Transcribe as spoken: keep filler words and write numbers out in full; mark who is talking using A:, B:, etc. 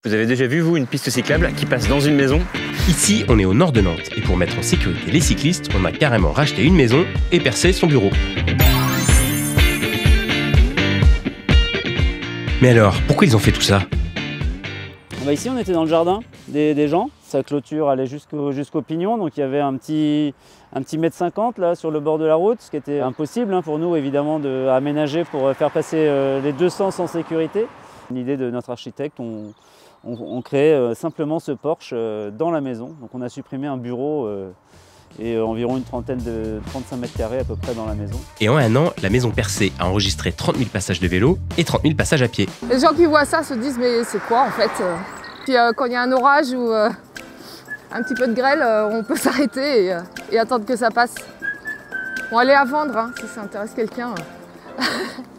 A: Vous avez déjà vu, vous, une piste cyclable qui passe dans une maison?
B: Ici, on est au nord de Nantes, et pour mettre en sécurité les cyclistes, on a carrément racheté une maison et percé son bureau. Mais alors, pourquoi ils ont fait tout ça?
C: Bah ici, on était dans le jardin des, des gens. Sa clôture allait jusqu'au jusqu'au pignon, donc il y avait un petit, un petit mètre cinquante là sur le bord de la route, ce qui était impossible hein, pour nous évidemment de aménager pour faire passer euh, les deux sens en sécurité. L'idée de notre architecte, on, on, on crée euh, simplement ce porche euh, dans la maison. Donc on a supprimé un bureau euh, et euh, environ une trentaine de trente-cinq mètres carrés à peu près dans la maison.
B: Et en un an, la maison percée a enregistré trente mille passages de vélo et trente mille passages à pied.
D: Les gens qui voient ça se disent mais c'est quoi en fait? Puis euh, quand il y a un orage ou euh, un petit peu de grêle, euh, on peut s'arrêter et, euh, et attendre que ça passe. Bon, elle est à vendre hein, si ça intéresse quelqu'un.